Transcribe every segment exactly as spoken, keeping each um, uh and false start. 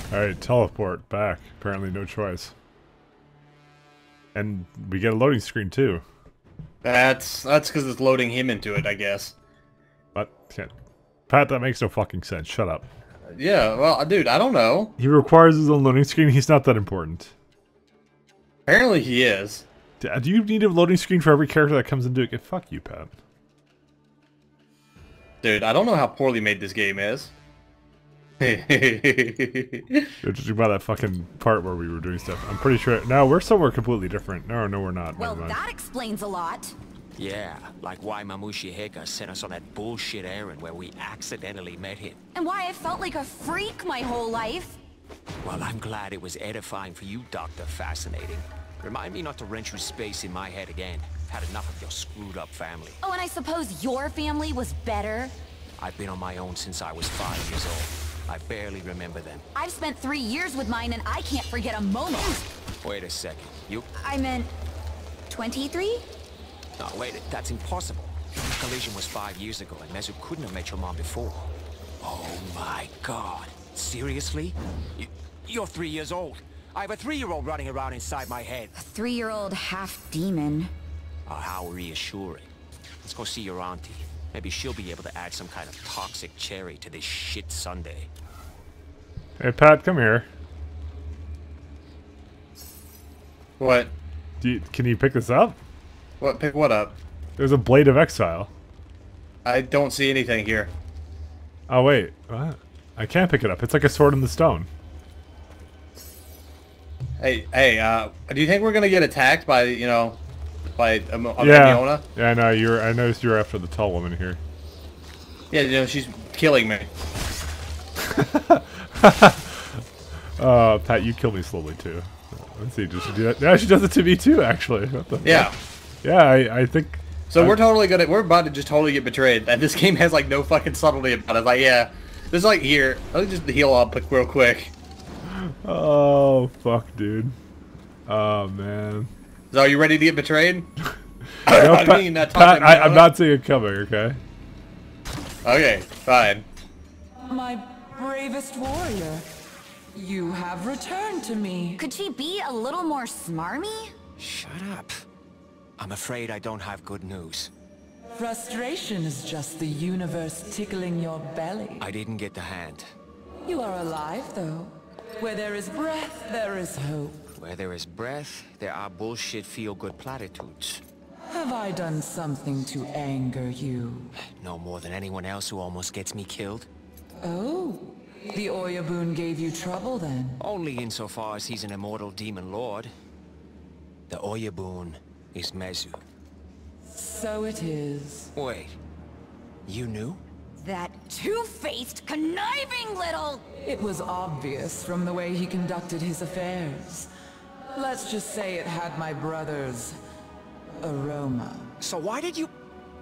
Alright, teleport back. Apparently no choice. And we get a loading screen too. That's that's because it's loading him into it, I guess. But, can't. Pat, that makes no fucking sense. Shut up. Yeah, well, dude, I don't know. He requires his own loading screen. He's not that important. Apparently he is. Do you need a loading screen for every character that comes into it? Fuck you, Pat. Dude, I don't know how poorly made this game is. You're just about that fucking part where we were doing stuff. I'm pretty sure. No, we're somewhere completely different. No, no, we're not. Well, that explains a lot. Yeah, like why Mamushi Heka sent us on that bullshit errand where we accidentally met him. And why I felt like a freak my whole life. Well, I'm glad it was edifying for you, Doctor Fascinating. Remind me not to rent you space in my head again. Had enough of your screwed up family. Oh, and I suppose your family was better? I've been on my own since I was five years old. I barely remember them. I've spent three years with mine and I can't forget a moment. Wait a second. You... I meant... twenty-three? No, wait. That's impossible. The collision was five years ago and Mezu couldn't have met your mom before. Oh my god. Seriously? You, you're three years old. I have a three-year-old running around inside my head. A three-year-old half-demon. Oh, how reassuring. Let's go see your auntie. Maybe she'll be able to add some kind of toxic cherry to this shit sundae. Hey, Pat, come here. What? Do you, can you pick this up? What? Pick what up? There's a Blade of Exile. I don't see anything here. Oh, wait. What? I can't pick it up. It's like a sword in the stone. Hey, hey, uh, do you think we're gonna get attacked by, you know, by um, Yeah. Amiona? Yeah, I know. You're, I noticed you're after the tall woman here. Yeah, you know, she's killing me. uh, Pat, you kill me slowly, too. Let's see, does she do that? Yeah, she does it to me, too, actually. What the Yeah. fuck? Yeah, I, I think... So I, we're totally gonna, we're about to just totally get betrayed. And this game has, like, no fucking subtlety about it. Like, yeah, this is like, here, let me just heal up like, real quick. Oh, fuck, dude. Oh, man. So are you ready to get betrayed? No, I Pat, mean, uh, Pat, I, I'm not seeing it coming, okay? Okay, fine. My bravest warrior, you have returned to me. Could she be a little more smarmy? Shut up. I'm afraid I don't have good news. Frustration is just the universe tickling your belly. I didn't get the hand. You are alive, though. Where there is breath, there is hope. Where there is breath, there are bullshit feel-good platitudes. Have I done something to anger you? No more than anyone else who almost gets me killed. Oh, the Oyabun gave you trouble then? Only insofar as he's an immortal demon lord. The Oyabun is Mezu. So it is. Wait, you knew? That two-faced, conniving little... It was obvious from the way he conducted his affairs. Let's just say it had my brother's aroma. So why did you...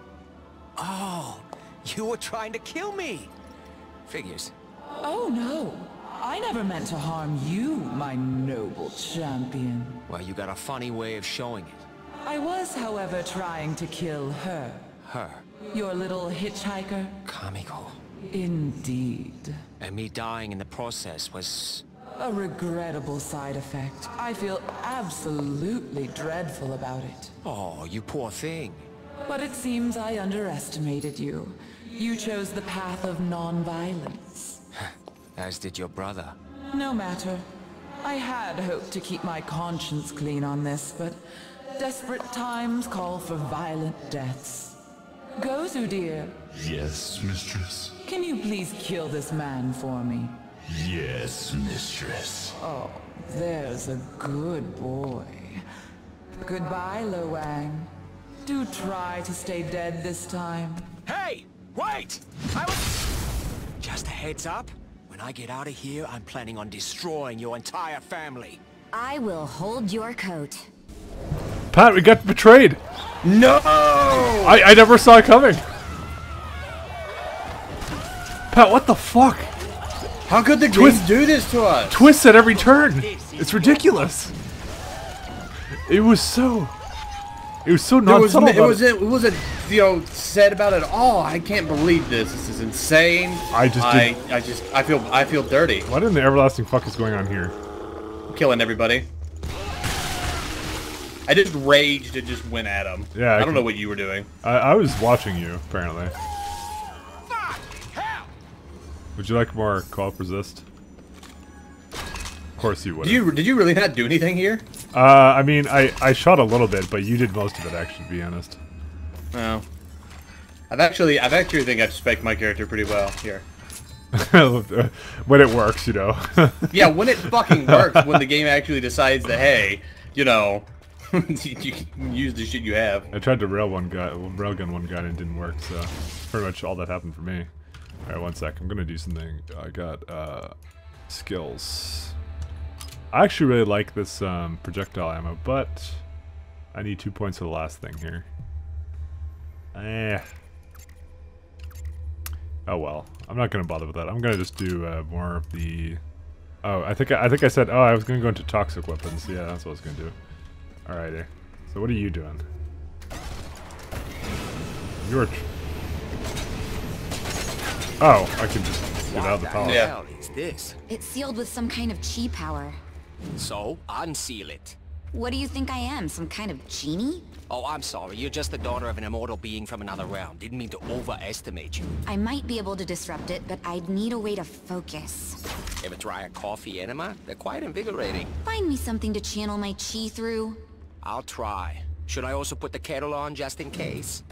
Oh, you were trying to kill me! Figures. Oh no, I never meant to harm you, my noble champion. Well, you got a funny way of showing it. I was, however, trying to kill her. Her. Your little hitchhiker? Comical. Indeed. And me dying in the process was... A regrettable side effect. I feel absolutely dreadful about it. Oh, you poor thing. But it seems I underestimated you. You chose the path of non-violence. As did your brother. No matter. I had hoped to keep my conscience clean on this, but desperate times call for violent deaths. Gozu, dear. Yes, mistress. Can you please kill this man for me? Yes, mistress. Oh, there's a good boy. Goodbye, Lo Wang. Do try to stay dead this time. Hey! Wait! I was... Just a heads up. When I get out of here, I'm planning on destroying your entire family. I will hold your coat. Pat, we got betrayed! No! I, I never saw it coming! Pat, what the fuck? How could the Twist- game do this to us? Twists at every turn! It's ridiculous! It was so... It was so It was, non-subtle it about was, it. it was a you know, said about it all. I can't believe this. This is insane. I just I, did- I just, I feel, I feel dirty. What in the everlasting fuck is going on here? Killing everybody. I just raged and just went at him. Yeah, I I, don't can- know what you were doing. I, I was watching you, apparently. Would you like more co-op resist? Of course you would. Did you, did you really not do anything here? Uh, I mean, I, I shot a little bit, but you did most of it, actually, to be honest. No. I've actually, I've actually think I've spec'd my character pretty well here. When it works, you know. Yeah, when it fucking works, when the game actually decides that, hey, you know, you can use the shit you have. I tried to rail one guy, railgun one guy, and it didn't work, so pretty much all that happened for me. Alright, one sec. I'm gonna do something. I got, uh, skills. I actually really like this, um, projectile ammo, but I need two points for the last thing here. Eh. Oh well. I'm not gonna bother with that. I'm gonna just do, uh, more of the... Oh, I think I, I think I said, oh, I was gonna go into toxic weapons. Yeah, that's what I was gonna do. Alrighty. So what are you doing? You're... Oh, I can just get out of the power. Yeah. hell is this? It's sealed with some kind of chi power. So, unseal it. What do you think I am? Some kind of genie? Oh, I'm sorry. You're just the daughter of an immortal being from another realm. Didn't mean to overestimate you. I might be able to disrupt it, but I'd need a way to focus. Ever try a coffee enema? They're quite invigorating. Find me something to channel my chi through. I'll try. Should I also put the kettle on just in case?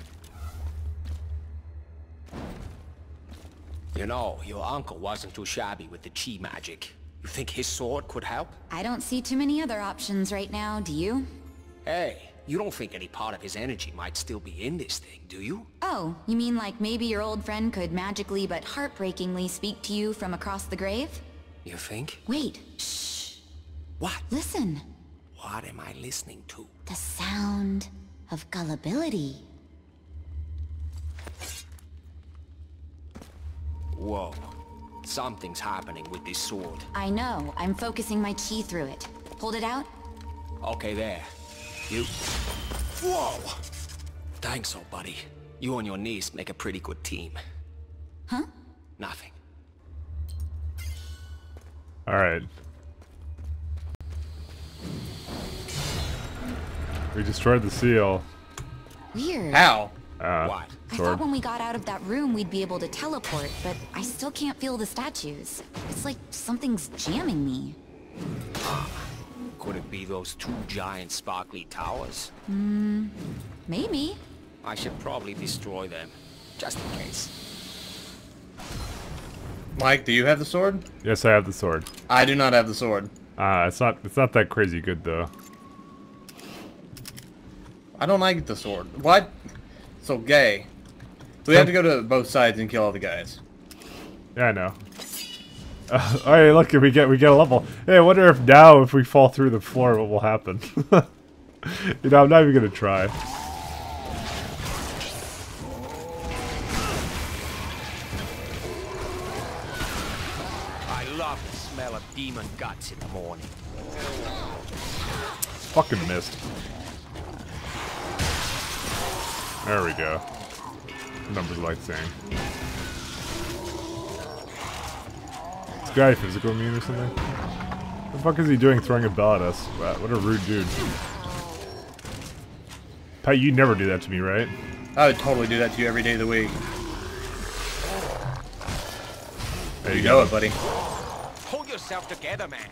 You know, your uncle wasn't too shabby with the chi magic. You think his sword could help? I don't see too many other options right now, do you? Hey, you don't think any part of his energy might still be in this thing, do you? Oh, you mean like maybe your old friend could magically but heartbreakingly speak to you from across the grave? You think? Wait, shh. What? Listen. What am I listening to? The sound of gullibility. Whoa. Something's happening with this sword. I know. I'm focusing my chi through it. Hold it out. Okay, there. You... Whoa! Thanks, old buddy. You and your niece make a pretty good team. Huh? Nothing. Alright. We destroyed the seal. Weird. How? Uh, What? I sword. thought when we got out of that room we'd be able to teleport, but I still can't feel the statues. It's like something's jamming me. Could it be those two giant sparkly towers? Maybe. I should probably destroy them. Just in case. Mike, do you have the sword? Yes, I have the sword. I do not have the sword. Uh, it's not it's not that crazy good though. I don't like the sword. What? So gay. So we have to go to both sides and kill all the guys. Yeah, I know. Uh, Alright, look, we get we get a level. Hey, I wonder if now if we fall through the floor, what will happen? You know, I'm not even gonna try. I love the smell of demon guts in the morning. Fucking missed. There we go. Numbers like saying. This guy physical immune or something? What the fuck is he doing throwing a bell at us? Wow, what a rude dude. Pat, you never do that to me, right? I would totally do that to you every day of the week. There You you know go. it, buddy. Hold yourself together, man.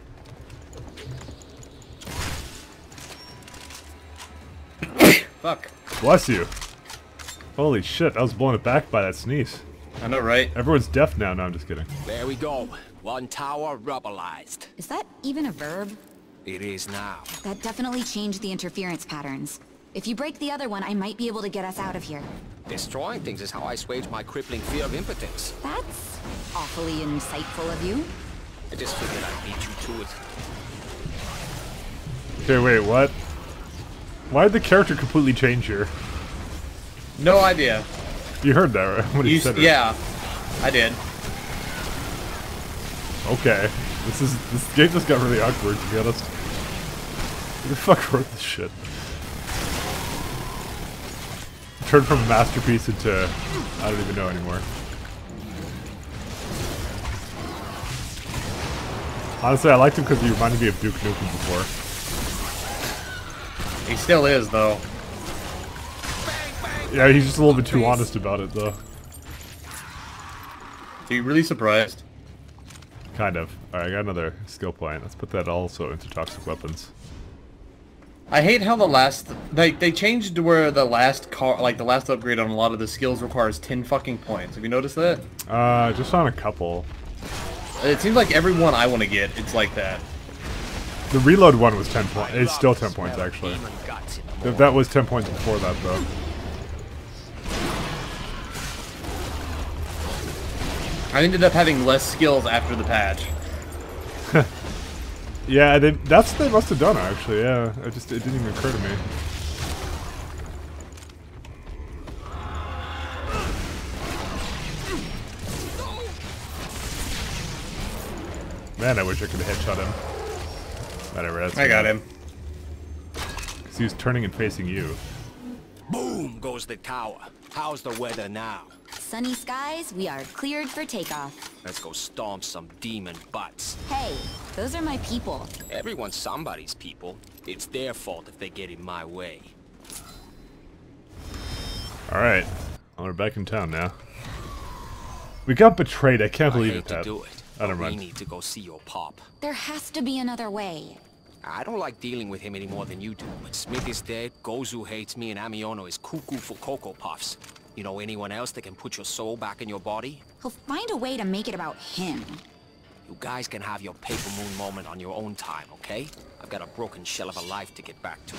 Fuck. Bless you. Holy shit, I was blown it back by that sneeze. I know, right? Everyone's deaf now. No, I'm just kidding. There we go. One tower rubberized. Is that even a verb? It is now. That definitely changed the interference patterns. If you break the other one, I might be able to get us out of here. Destroying things is how I assuage my crippling fear of impotence. That's awfully insightful of you. I just figured I'd beat you to it. Okay, wait, what? Why did the character completely change here? No idea. You heard that, right? When he You, said it. yeah, I did. Okay. This is this game just got really awkward, to be honest. Who the fuck wrote this shit? turned from a masterpiece into I don't even know anymore. Honestly, I liked him because he reminded me of Duke Nukem before. He still is, though. Yeah, he's just a little bit too honest about it, though. Are you really surprised? Kind of. Alright, I got another skill point. Let's put that also into toxic weapons. I hate how the last like they changed to where the last car like the last upgrade on a lot of the skills requires ten fucking points. Have you noticed that? Uh, just on a couple. It seems like every one I want to get, it's like that. The reload one was ten points. It's still ten points, actually. Th that was ten points before that, though. I ended up having less skills after the patch. Yeah, they, that's what they must have done, actually. Yeah, it just it didn't even occur to me. Man, I wish I could have headshot him. Whatever. That's I got him. Because he was turning and facing you. Boom goes the tower. How's the weather now? Sunny skies, we are cleared for takeoff. Let's go stomp some demon butts. Hey, those are my people. Everyone's somebody's people. It's their fault if they get in my way. Alright. Well, we're back in town now. We got betrayed. I can't believe I hate it, to Pat. do it. I don't but we mind. need to go see your pop. There has to be another way. I don't like dealing with him any more than you do, but Smith is dead, Gozu hates me, and Amiono is cuckoo for Cocoa Puffs. You know anyone else that can put your soul back in your body? He'll find a way to make it about him. You guys can have your paper moon moment on your own time, okay? I've got a broken shell of a life to get back to.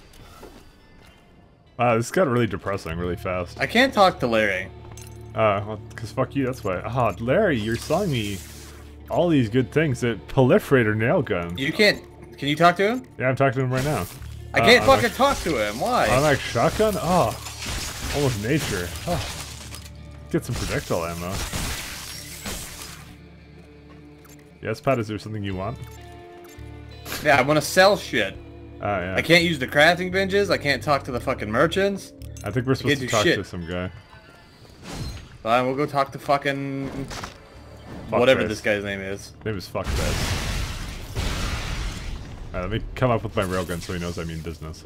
Wow, this got really depressing really fast. I can't talk to Larry. Uh, well, cause fuck you, that's why. Ah, Larry, you're selling me all these good things. That proliferator nail gun. You can't... Can you talk to him? Yeah, I'm talking to him right now. I can't uh, fucking talk to him. Why? Automatic shotgun? Oh, almost nature. Oh. Get some projectile ammo. Yes, Pat, is there something you want? Yeah, I want to sell shit. Uh, yeah. I can't use the crafting benches. I can't talk to the fucking merchants. I think we're supposed to do talk shit. to some guy. Fine, we'll go talk to fucking... Fuckface. whatever this guy's name is. His name is Fuckface. Alright, let me come up with my railgun so he knows I mean business.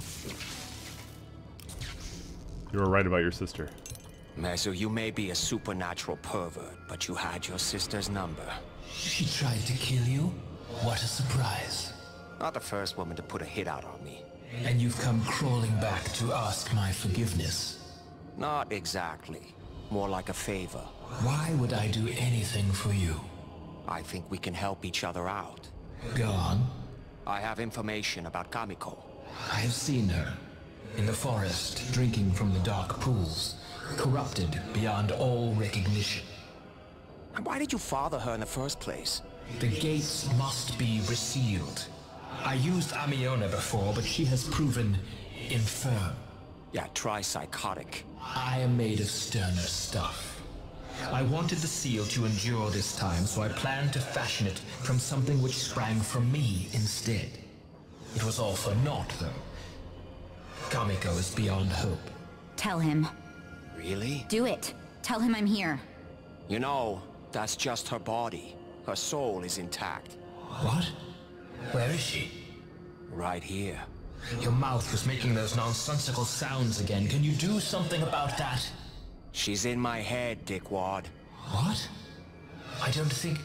You were right about your sister. Mezu, you may be a supernatural pervert, but you had your sister's number. She tried to kill you? What a surprise. Not the first woman to put a hit out on me. And you've come crawling back to ask my forgiveness. Not exactly. More like a favor. Why would I do anything for you? I think we can help each other out. Go on. I have information about Kamiko. I have seen her. In the forest, drinking from the dark pools. Corrupted beyond all recognition. And why did you father her in the first place? The gates must be resealed. I used Amiona before, but she has proven infirm. Yeah, try psychotic. I am made of sterner stuff. I wanted the seal to endure this time, so I planned to fashion it from something which sprang from me instead. It was all for naught, though. Kamiko is beyond hope. Tell him. Really? Do it. Tell him I'm here. You know, that's just her body. Her soul is intact. What? Where is she? Right here. Your mouth was making those nonsensical sounds again. Can you do something about that? She's in my head, Dickwad. What? I don't think...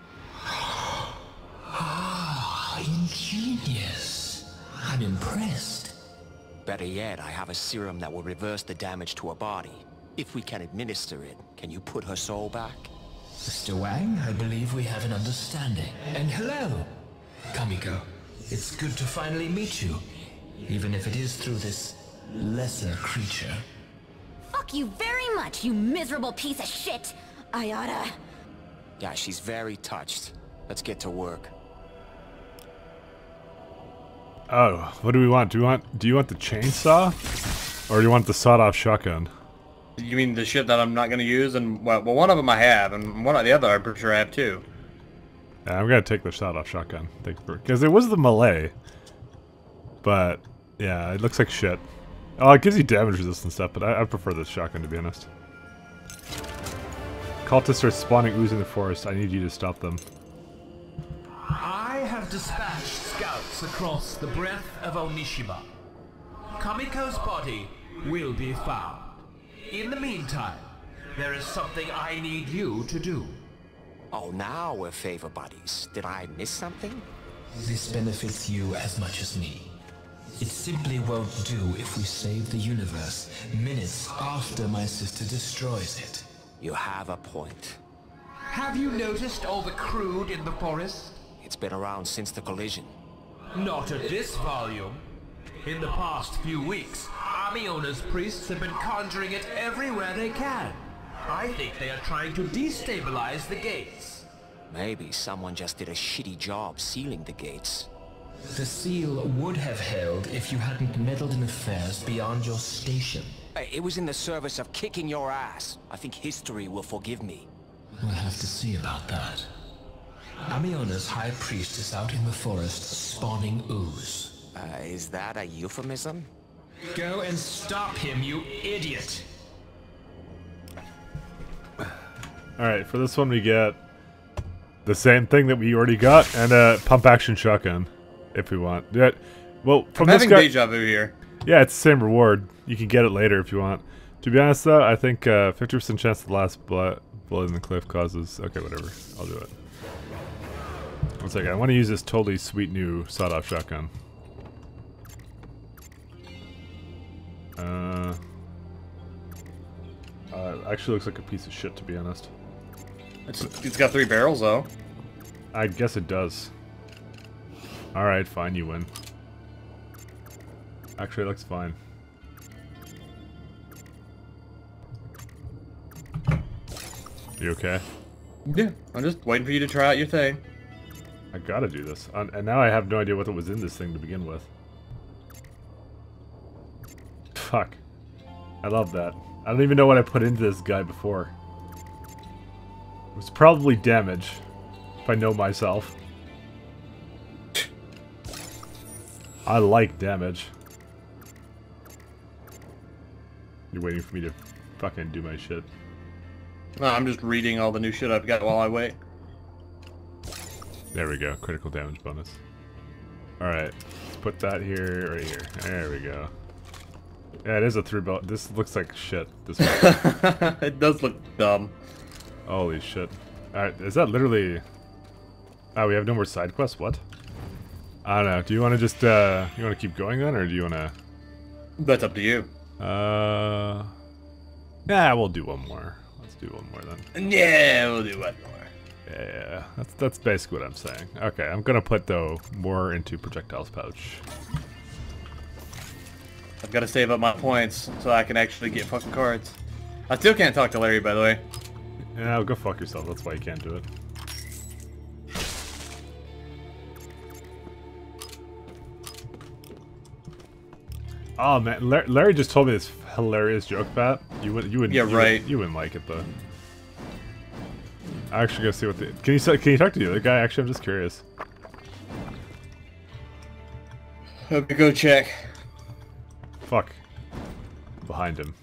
Ah, ingenious. I'm impressed. Better yet, I have a serum that will reverse the damage to her body. If we can administer it, can you put her soul back? Mister Wang, I believe we have an understanding. And hello, Kamiko. It's good to finally meet you, even if it is through this lesser creature. Fuck you very much, you miserable piece of shit! I oughta... Yeah, she's very touched. Let's get to work. Oh, what do we want? Do you want do you want the chainsaw? Or do you want the sawed-off shotgun? You mean the shit that I'm not gonna use? And well, well, one of them I have, and one of the other I'm pretty sure I have too. Yeah, I'm gonna take the sawed-off shotgun. Because it was the melee. But, yeah, it looks like shit. Oh, it gives you damage resistance stuff, but I, I prefer the shotgun to be honest. Cultists are spawning ooze in the forest. I need you to stop them. I have dispatched scouts across the breadth of Onishima. Kamiko's body will be found. In the meantime, there is something I need you to do. Oh, now we're favor buddies. Did I miss something? This benefits you as much as me. It simply won't do if we save the universe minutes after my sister destroys it. You have a point. Have you noticed all the crude in the forest? It's been around since the collision. Not at this volume. In the past few weeks, Amiona's priests have been conjuring it everywhere they can. I think they are trying to destabilize the gates. Maybe someone just did a shitty job sealing the gates. The seal would have held if you hadn't meddled in affairs beyond your station. Hey, it was in the service of kicking your ass. I think history will forgive me. We'll have to see about that. Amiona's high priest is out in the forest spawning ooze. Uh, is that a euphemism? Go and stop him, you idiot! Alright, for this one we get the same thing that we already got, and a pump action shotgun, if we want. Yeah, well, from I'm this having guy, deja vu here. yeah, it's the same reward. You can get it later if you want. To be honest though, I think uh, fifty percent chance of the last blood, blood in the cliff causes... Okay, whatever. I'll do it. One second, I want to use this totally sweet new sawed-off shotgun. Uh, uh, actually looks like a piece of shit, to be honest. It's, it's got three barrels, though. I guess it does. Alright, fine, you win. Actually, it looks fine. You okay? Yeah, I'm just waiting for you to try out your thing. I gotta do this. And and now I have no idea what was in this thing to begin with. Fuck. I love that. I don't even know what I put into this guy before. It was probably damage, if I know myself. I like damage. You're waiting for me to fucking do my shit. No, I'm just reading all the new shit I've got while I wait. There we go. Critical damage bonus. Alright. Let's put that here, right here. There we go. Yeah, it is a three belt. This looks like shit. This one. It does look dumb. Holy shit. Alright, is that literally... Oh, we have no more side quests? What? I don't know. Do you want to just, uh... You want to keep going then, or do you want to... That's up to you. Uh... Yeah, we'll do one more. Let's do one more then. Yeah, we'll do one more. Yeah, yeah, that's, that's basically what I'm saying. Okay, I'm gonna put, though, more into projectiles pouch. I've got to save up my points so I can actually get fucking cards. I still can't talk to Larry, by the way. Yeah, go fuck yourself. That's why you can't do it. Oh man, Larry, Larry just told me this hilarious joke, Pat. You would, you wouldn't. Yeah, you right. Would, you wouldn't like it though. I actually gotta see what the. Can you can you talk to the other guy? Actually, I'm just curious. Let me go check. Fuck. Behind him.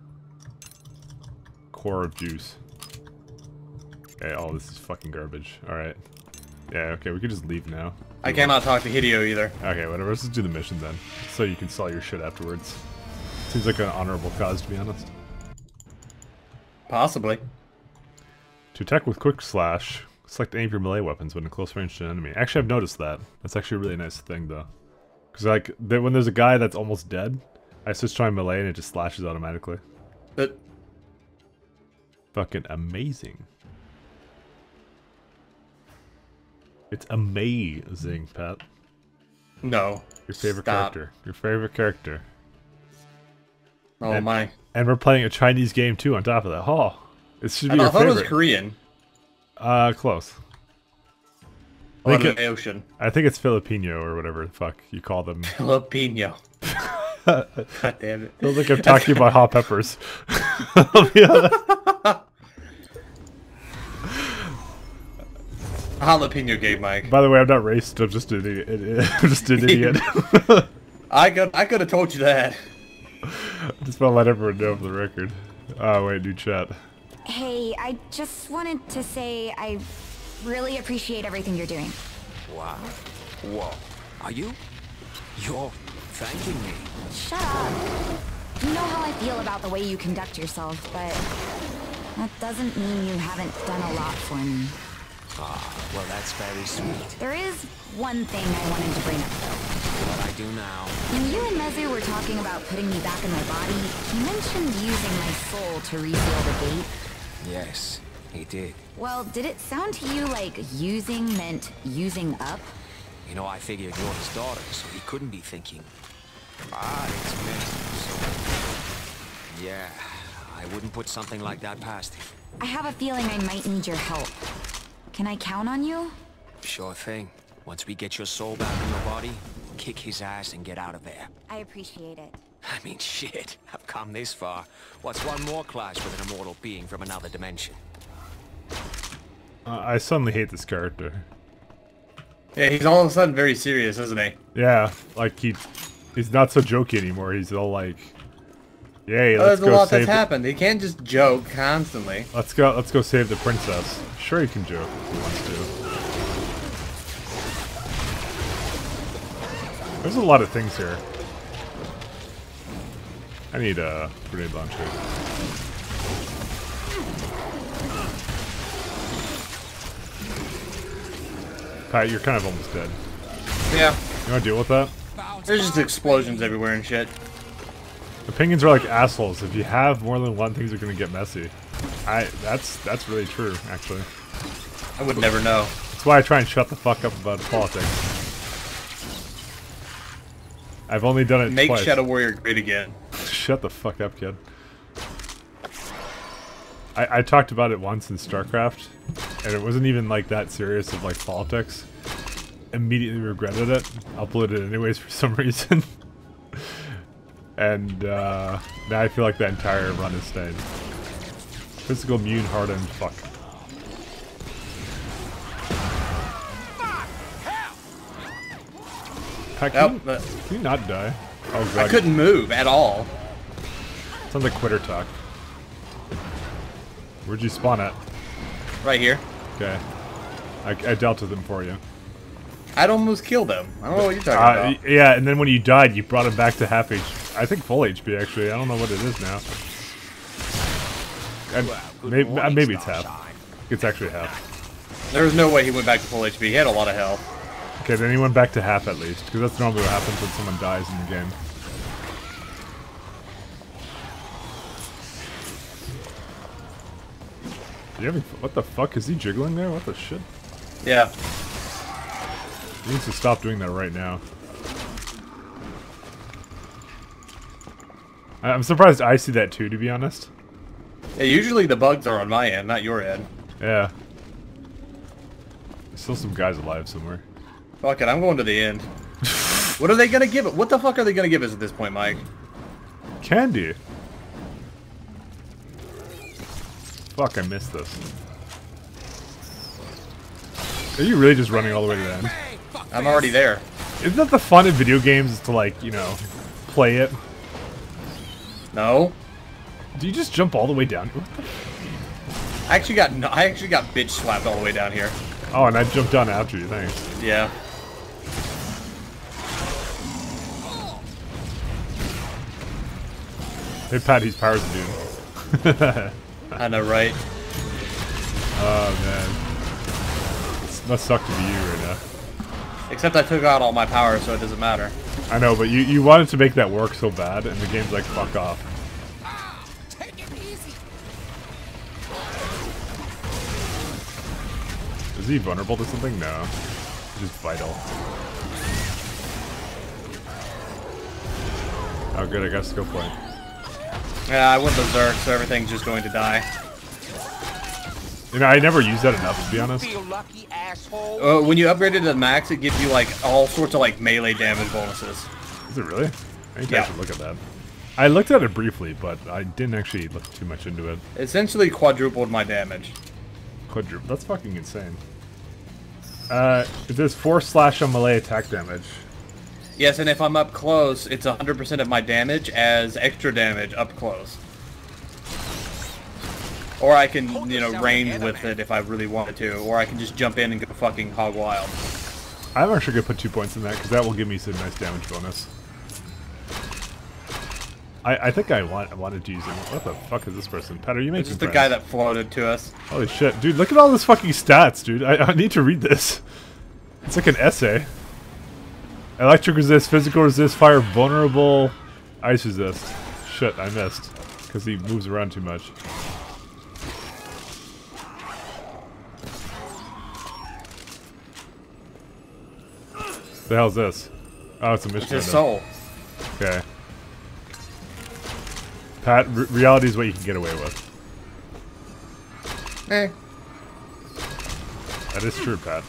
Core of juice. Okay, all this is fucking garbage. Alright. Yeah, okay, we could just leave now. I cannot talk to Hideo either. Okay, whatever. Let's just do the mission then. So you can sell your shit afterwards. Seems like an honorable cause, to be honest. Possibly. To attack with quick slash, select any of your melee weapons when in close range to an enemy. Actually, I've noticed that. That's actually a really nice thing, though. Because, like, th when there's a guy that's almost dead, I just try melee and it just slashes automatically. But fucking amazing. It's amazing, Pat. no. Your favorite Stop. character. Your favorite character. Oh and, my. And we're playing a Chinese game too on top of that. Oh, it should be I your thought it favorite. was Korean. Uh, close. I Out think, of the it, ocean. I think it's Filipino or whatever the fuck you call them. Filipino. God damn it. Feels like I'm talking about hot peppers. Jalapeno game, Mike. By the way, I'm not racist. I'm just an idiot. I'm just an idiot. I could I could have told you that. I just want to let everyone know for the record. Oh, wait, new chat. Hey, I just wanted to say I really appreciate everything you're doing. Wow. Whoa. Are you? You're thanking me. Shut up. You know how I feel about the way you conduct yourself, but that doesn't mean you haven't done a lot for me. Ah, well, that's very sweet. There is one thing I wanted to bring up, though. What I do now. When you and Mezu were talking about putting me back in my body, he mentioned using my soul to reseal the gate. Yes, he did. Well, did it sound to you like using meant using up? You know, I figured you're his daughter, so he couldn't be thinking, ah, it's me. So, yeah, I wouldn't put something like that past him. I have a feeling I might need your help. Can I count on you? Sure thing. Once we get your soul back in your body, kick his ass and get out of there. I appreciate it. I mean, shit, I've come this far. What's one more clash with an immortal being from another dimension? Uh, I suddenly hate this character. Yeah, he's all of a sudden very serious, isn't he? Yeah, like he, he's not so jokey anymore. He's all like, "Yay, Oh, let's there's a go lot save." that's happened. He can't just joke constantly. Let's go. Let's go save the princess. Sure, he can joke if he wants to. There's a lot of things here. I need a grenade launcher. Pat, you're kind of almost dead. Yeah. You want to deal with that? There's just explosions everywhere and shit. Opinions are like assholes. If you have more than one, things are gonna get messy. I that's that's really true, actually. I would never know. That's why I try and shut the fuck up about politics. I've only done it Make twice. Shadow Warrior great again. Shut the fuck up, kid. I, I talked about it once in StarCraft, and it wasn't even like that serious of like politics. Immediately regretted it. Uploaded it anyways for some reason. And uh, now I feel like the entire run is staying. Physical, immune, hardened, fuck. Pat, can, Yep, you, can you not die? Oh god. I couldn't move at all. Sounds like quitter talk. Where'd you spawn at? Right here. Okay. I, I dealt with him for you. I'd almost killed him. I don't know what you're talking Uh, about. y- yeah, and then when you died, you brought him back to half H P. I think full H P, actually. I don't know what it is now. And maybe, uh, maybe it's half. It's actually half. There was no way he went back to full H P. He had a lot of health. Okay, then he went back to half at least, because that's normally what happens when someone dies in the game. You having, what the fuck? Is he jiggling there? What the shit? Yeah. He needs to stop doing that right now. I- I'm surprised I see that too, to be honest. Yeah, usually the bugs are on my end, not your end. Yeah. There's still some guys alive somewhere. Fuck it, I'm going to the end. What are they gonna give it? What the fuck are they gonna give us at this point, Mike? Candy! Fuck, I missed this. Are you really just running all the way to the end? I'm already there. Isn't that the fun of video games, is to like, you know, play it? No. Do you just jump all the way down? I actually got no, I actually got bitch slapped all the way down here. Oh, and I jumped down after you, thanks. Yeah. Hey Pat, he's powers dude. I know, right? Oh man. This must suck to be you right now. Except I took out all my power, so it doesn't matter. I know, but you, you wanted to make that work so bad, and the game's like, fuck off. Take it easy. Is he vulnerable to something? No. He's just vital. Oh good, I guess go play. Yeah, I went berserk, so everything's just going to die. You know, I never use that enough, to be honest. Feel lucky, asshole. Uh, when you upgrade it to max, it gives you like all sorts of like melee damage bonuses. Is it really? I need to Yeah. actually look at that. I looked at it briefly, but I didn't actually look too much into it. Essentially quadrupled my damage. Quadruple. That's fucking insane. Uh, it does four slash on melee attack damage. Yes, and if I'm up close, it's one hundred percent of my damage as extra damage up close. Or I can, you know, range with it if I really wanted to. Or I can just jump in and go fucking hog wild. I'm actually going to put two points in that, because that will give me some nice damage bonus. I, I think I want I wanted to use him. What the fuck is this person? Pat, are you making This is the friends? guy that floated to us. Holy shit. Dude, look at all this fucking stats, dude. I, I need to read this. It's like an essay. Electric resist, physical resist, fire vulnerable, ice resist. Shit, I missed. Because he moves around too much. The hell's this? Oh, it's a mission. It's his item. soul. Okay. Pat, re reality is what you can get away with. Eh. That is true, Pat.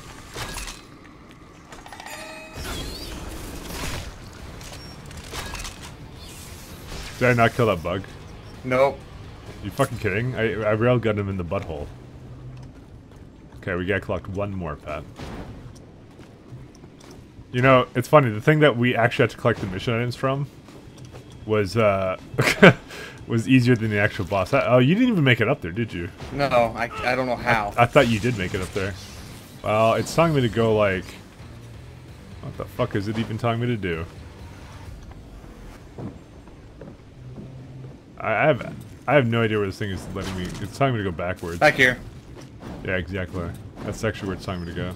Did I not kill that bug? Nope. You fucking kidding? I, I railgunned him in the butthole. Okay, we gotta collect one more, Pat. You know, it's funny, the thing that we actually had to collect the mission items from was, uh, was easier than the actual boss. I, oh, you didn't even make it up there, did you? No, I, I don't know how. I, I thought you did make it up there. Well, it's telling me to go, like... What the fuck is it even telling me to do? I, I have I have no idea where this thing is letting me... It's telling me to go backwards. Back here. Yeah, exactly. That's actually where it's telling me to go.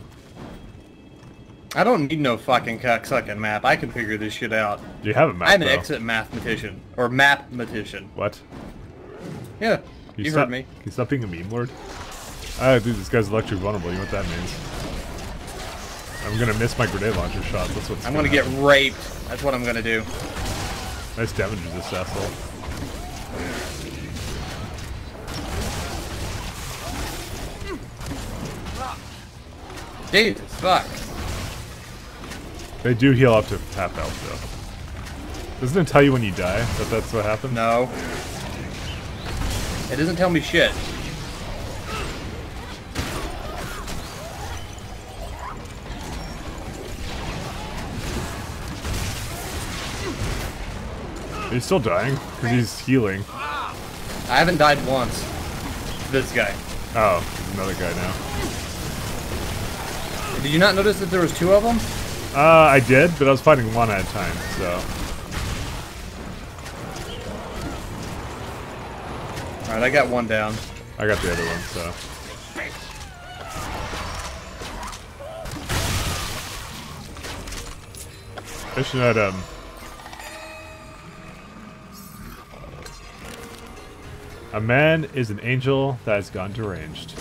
I don't need no fucking cocksucking map. I can figure this shit out. You have a map, I'm an though. exit mathematician. Or map-matician. What? Yeah, Can you, you heard stop, me. Can you stop being a meme lord? Ah, dude, this guy's electric vulnerable. You know what that means? I'm gonna miss my grenade launcher shots. That's what's I'm gonna get happen. raped. That's what I'm gonna do. Nice damage to this asshole. Jesus, fuck. They do heal up to half health, though. Doesn't it tell you when you die that that's what happened? No. It doesn't tell me shit. He's still dying because he's healing. I haven't died once. This guy. Oh, there's another guy now. Did you not notice that there was two of them? Uh, I did, but I was fighting one at a time, so. Alright, I got one down. I got the other one, so. Mission item. A man is an angel that has gone deranged.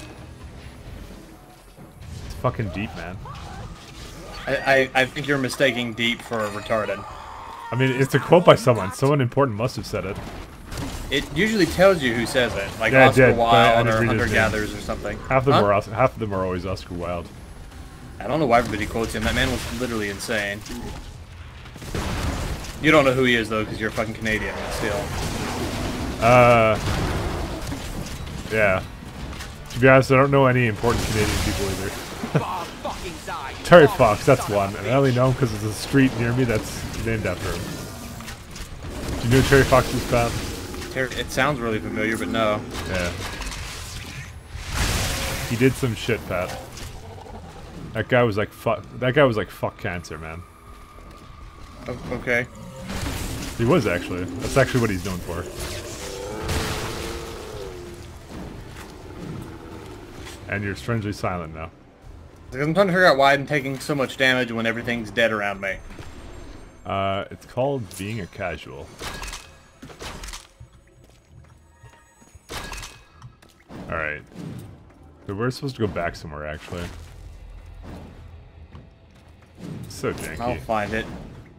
It's fucking deep, man. I, I, I think you're mistaking deep for retarded. I mean, it's a quote by someone. Someone important must have said it. It usually tells you who says it, like Yeah, it Oscar did, but I Wilde didn't or read his Hunter name. Gatherers or something. Half of them Huh? are Os- half of them are always Oscar Wilde. I don't know why everybody quotes him. That man was literally insane. You don't know who he is though, because you're a fucking Canadian. But still. Uh, yeah. To be honest, I don't know any important Canadian people either. Terry Fox, that's one, and I only know him because there's a street near me that's named after him. Do you know who Terry Fox is, Pat? It sounds really familiar, but no. Yeah. He did some shit, Pat. That guy was like fuck. That guy was like fuck cancer, man. O okay. He was actually. That's actually what he's known for. And you're strangely silent now. I'm trying to figure out why I'm taking so much damage when everything's dead around me. Uh, it's called being a casual. Alright. So we're supposed to go back somewhere, actually. So janky. I'll find it.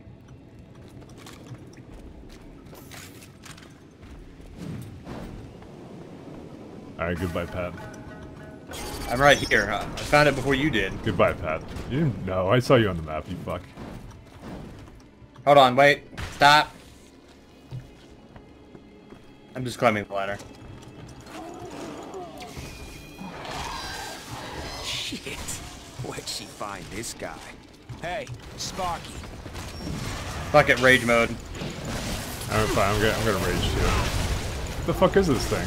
Alright, goodbye, Pat. I'm right here. I found it before you did. Goodbye, Pat. You didn't know. I saw you on the map, you fuck. Hold on, wait. Stop. I'm just climbing the ladder. Shit. Where'd she find this guy? Hey, Sparky. Fuck it, rage mode. I'm fine. I'm gonna, I'm gonna rage too. What the fuck is this thing?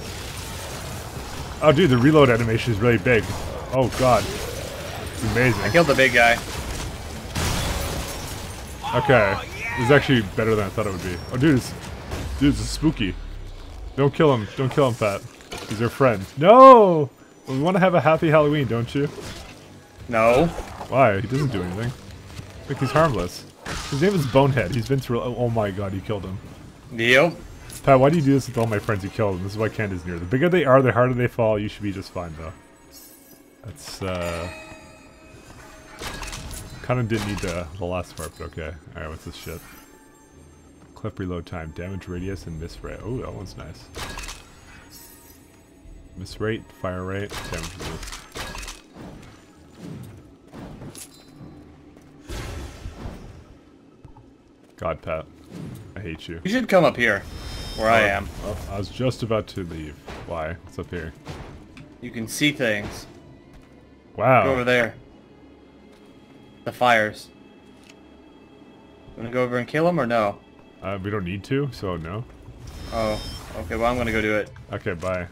Oh, dude, the reload animation is really big. Oh god, it's amazing. I killed the big guy. Okay, this is actually better than I thought it would be. Oh, dude, it's, dude, it's spooky. Don't kill him. Don't kill him, Pat. He's your friend. No! We want to have a happy Halloween, don't you? No. Why? He doesn't do anything. Like, he's harmless. His name is Bonehead. He's been through... Oh, oh my god, you killed him. Yep. Pat, why do you do this with all my friends you killed them? This is why Candace's near. The bigger they are, the harder they fall. You should be just fine, though. That's, uh... kind of didn't need the, the last part, but okay. Alright, what's this shit? Clip reload time, damage radius, and miss rate. Oh, that one's nice. Miss rate, fire rate, damage resist. God, Pat. I hate you. You should come up here, where I am. Oh, I was just about to leave. Why? What's up here? You can see things. Wow. Go over there. The fires. You wanna go over and kill them or no? Uh, we don't need to, so no. Oh, okay, well I'm gonna go do it. Okay, bye.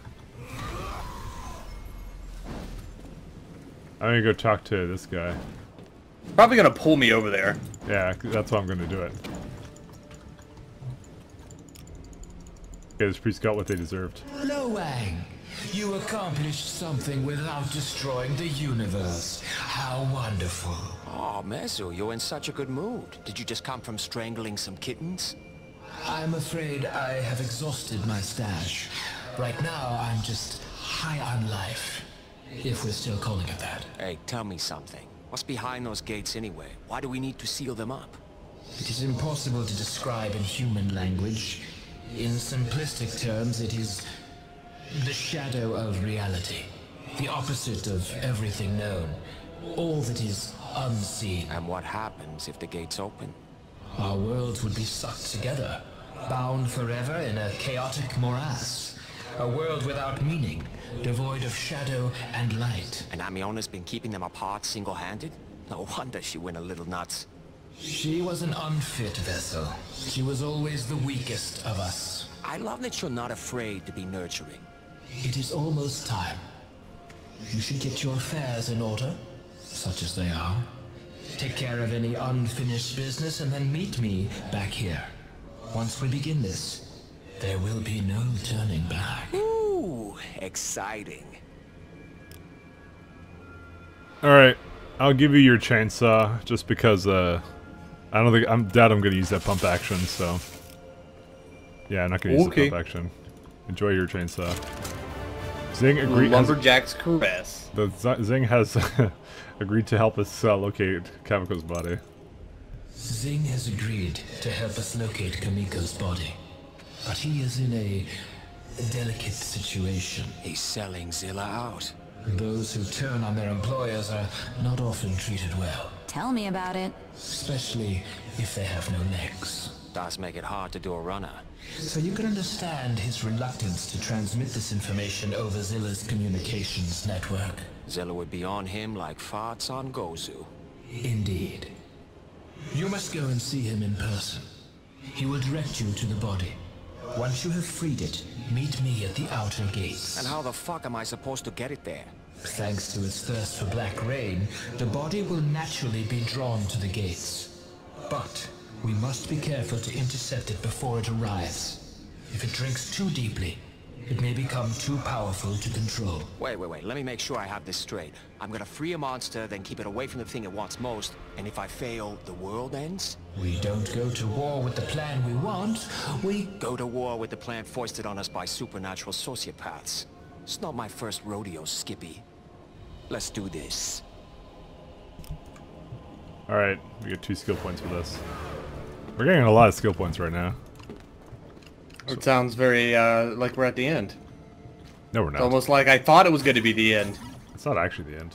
I'm gonna go talk to this guy. Probably gonna pull me over there. Yeah, that's why I'm gonna do it. Okay, this priest got what they deserved. Lo Wang, you accomplished something without destroying the universe. How wonderful. Oh, Mezu, you're in such a good mood. Did you just come from strangling some kittens? I'm afraid I have exhausted my stash. Right now, I'm just high on life. If we're still calling it that. Hey, tell me something. What's behind those gates anyway? Why do we need to seal them up? It is impossible to describe in human language. In simplistic terms, it is the shadow of reality. The opposite of everything known. All that is unseen. And what happens if the gates open? Our worlds would be sucked together, bound forever in a chaotic morass. A world without meaning, devoid of shadow and light. And Amiona's been keeping them apart single-handed? No wonder she went a little nuts. She was an unfit vessel. She was always the weakest of us. I love that you're not afraid to be nurturing. It is almost time. You should get your affairs in order, such as they are. Take care of any unfinished business and then meet me back here. Once we begin this, there will be no turning back. Ooh, exciting. Alright, I'll give you your chainsaw, just because, uh... I don't think... I'm doubt I'm gonna use that pump action, so... Yeah, I'm not gonna use Okay. the pump action. Enjoy your chainsaw. Zing agreed... Lumberjack's caress. The Z Zing has agreed to help us uh, locate Kamiko's body. Zing has agreed to help us locate Kamiko's body. But he is in a delicate situation. He's selling Zilla out. Those who turn on their employers are not often treated well. Tell me about it. Especially if they have no legs. Does make it hard to do a runner. So you can understand his reluctance to transmit this information over Zilla's communications network. Zilla would be on him like farts on Gozu. Indeed. You must go and see him in person. He will direct you to the body. Once you have freed it, meet me at the outer gates. And how the fuck am I supposed to get it there? Thanks to its thirst for black rain, the body will naturally be drawn to the gates. But we must be careful to intercept it before it arrives. If it drinks too deeply, it may become too powerful to control. Wait, wait, wait. Let me make sure I have this straight. I'm gonna free a monster, then keep it away from the thing it wants most, and if I fail, the world ends? We don't go to war with the plan we want, we... Go to war with the plan foisted on us by supernatural sociopaths. It's not my first rodeo, Skippy. Let's do this. Alright, we get two skill points for this. We're getting a lot of skill points right now. It sounds very, uh, like we're at the end. No, we're It's not. almost like I thought it was going to be the end. It's not actually the end.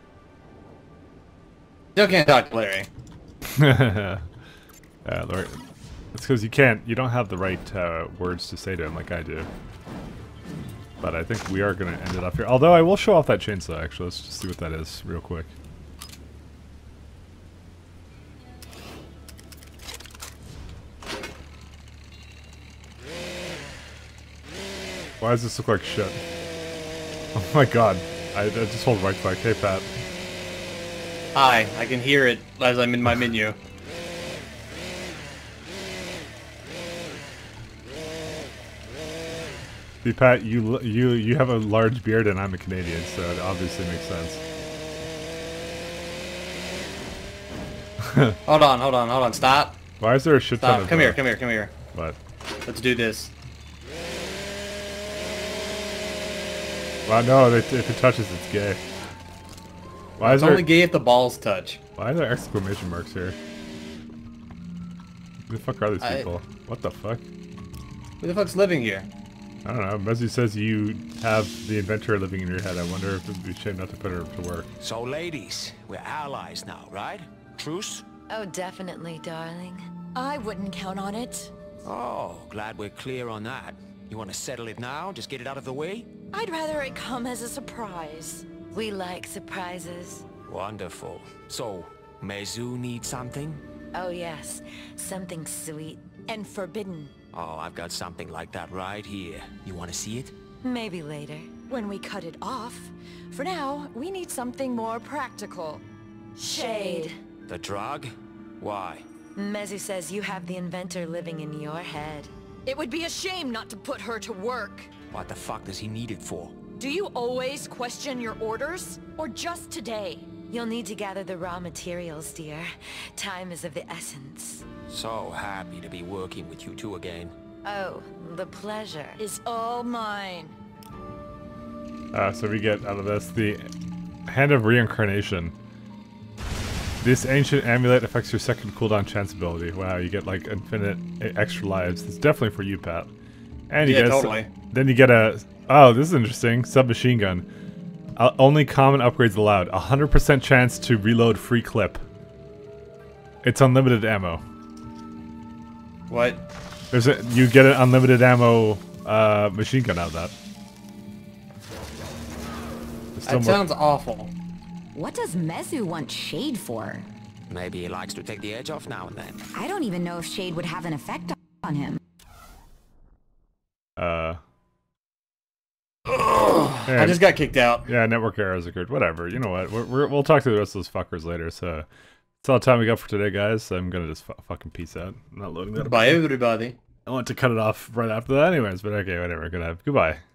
Still can't talk to Larry. Yeah, Lord. It's because you can't, you don't have the right uh, words to say to him like I do. But I think we are going to end it up here. Although I will show off that chainsaw, actually. Let's just see what that is real quick. Why does this look like shit? Oh my god. I, I just hold right click. Hey, Pat. Hi, I can hear it as I'm in my menu. See, Pat, you you you have a large beard and I'm a Canadian, so it obviously makes sense. Hold on, hold on, hold on. Stop. Why is there a shit ton Stop. of... Come uh, here, come here, come here. What? Let's do this. Well, no, if it touches, it's gay. Why is It's there... only gay if the balls touch. Why are there exclamation marks here? Who the fuck are these I- people? What the fuck? Who the fuck's living here? I don't know. Mezu says you have the inventor living in your head. I wonder if it would be a shame not to put her to work. So, ladies, we're allies now, right? Truce? Oh, definitely, darling. I wouldn't count on it. Oh, glad we're clear on that. You want to settle it now? Just get it out of the way? I'd rather it come as a surprise. We like surprises. Wonderful. So, Mezu needs something? Oh yes, something sweet. And forbidden. Oh, I've got something like that right here. You want to see it? Maybe later. When we cut it off. For now, we need something more practical. Shade. The drug? Why? Mezu says you have the inventor living in your head. It would be a shame not to put her to work. What the fuck does he need it for? Do you always question your orders? Or just today? You'll need to gather the raw materials, dear. Time is of the essence. So happy to be working with you two again. Oh, the pleasure is all mine. Uh, so we get out of this the Hand of Reincarnation. This ancient amulet affects your second cooldown chance ability. Wow, you get like infinite extra lives. It's definitely for you, Pat. And you Yeah, get a, totally. Then you get a... Oh, this is interesting. Submachine gun. Uh, only common upgrades allowed. one hundred percent chance to reload free clip. It's unlimited ammo. What? There's a, you get an unlimited ammo uh, machine gun out of that. There's still That more- sounds awful. What does Mezu want Shade for? Maybe he likes to take the edge off now and then. I don't even know if Shade would have an effect on him. Uh... I just got kicked out. Yeah, network errors occurred. Whatever. You know what? We're, we're, we'll talk to the rest of those fuckers later. So that's all the time we got for today, guys. I'm gonna just fu fucking peace out. I'm not loading that. up. Bye, everybody. I want to cut it off right after that, anyways. But okay, whatever. Good night. Goodbye.